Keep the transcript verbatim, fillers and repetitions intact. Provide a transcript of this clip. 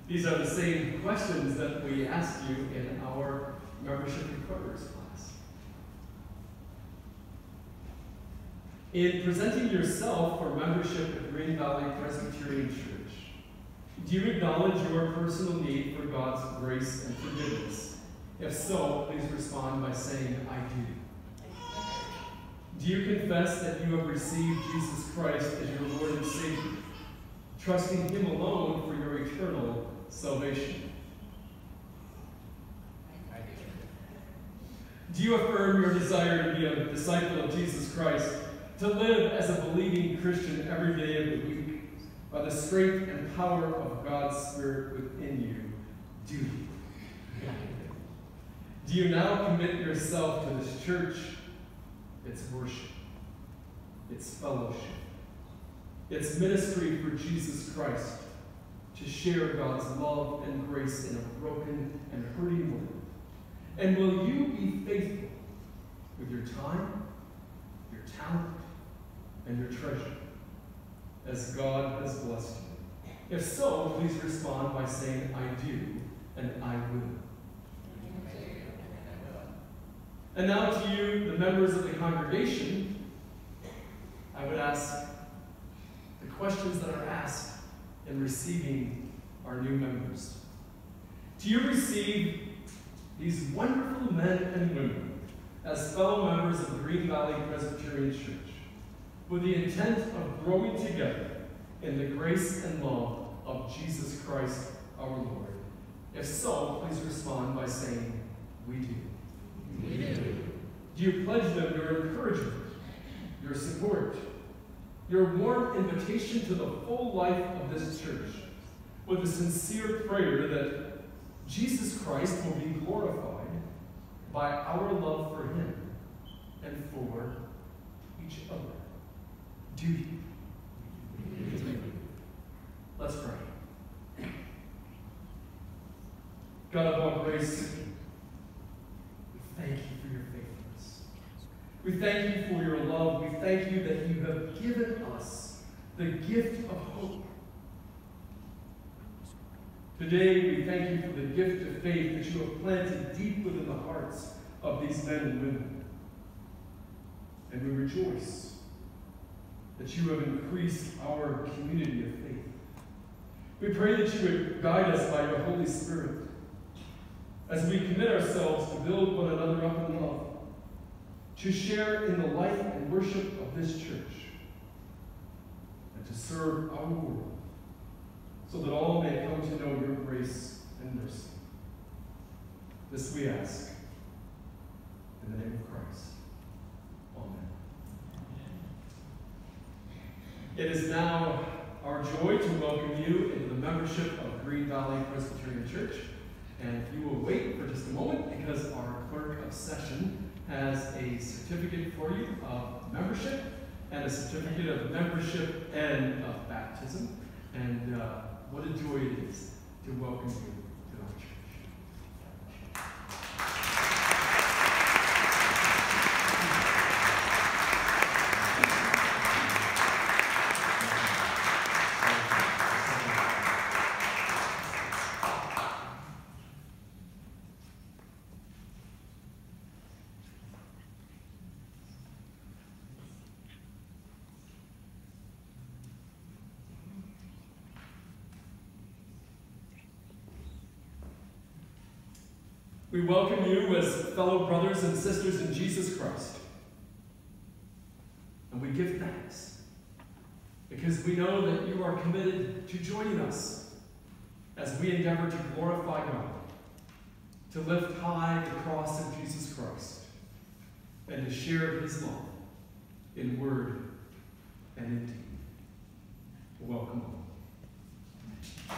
These are the same questions that we asked you in our membership requirements class. In presenting yourself for membership at Green Valley Presbyterian Church, do you acknowledge your personal need for God's grace and forgiveness? If so, please respond by saying, I do. Do you confess that you have received Jesus Christ as your Lord and Savior, trusting Him alone for your eternal salvation? I do. Do you affirm your desire to be a disciple of Jesus Christ, to live as a believing Christian every day of the week, by the strength and power of God's Spirit within you? Do you? Do you now commit yourself to this church, its worship, its fellowship, its ministry for Jesus Christ, to share God's love and grace in a broken and hurting world? And will you be faithful with your time, your talent, and your treasure, as God has blessed you? If so, please respond by saying, I do, and I will. And now to you, the members of the congregation, I would ask the questions that are asked in receiving our new members. Do you receive these wonderful men and women as fellow members of the Green Valley Presbyterian Church with the intent of growing together in the grace and love of Jesus Christ our Lord? If so, please respond by saying, we do. We do. Do you pledge them your encouragement, your support, your warm invitation to the full life of this church, with a sincere prayer that Jesus Christ will be glorified by our love for Him and for each other? Do you? Let's pray. God of all grace, we thank you for your faithfulness. We thank you for your love. We thank you that you have given us the gift of hope. Today, we thank you for the gift of faith that you have planted deep within the hearts of these men and women. And we rejoice that you have increased our community of faith. We pray that you would guide us by your Holy Spirit as we commit ourselves to build one another up in love, to share in the life and worship of this church, and to serve our world, so that all may come to know your grace and mercy. This we ask in the name of Christ. Amen. It is now our joy to welcome you into the membership of Green Valley Presbyterian Church. And if you will wait for just a moment, because our clerk of session has a certificate for you of membership and a certificate of membership and of baptism. And uh, what a joy it is to welcome you to our church. We welcome you as fellow brothers and sisters in Jesus Christ. And we give thanks because we know that you are committed to joining us as we endeavor to glorify God, to lift high the cross of Jesus Christ, and to share his love in word and in deed. Welcome all.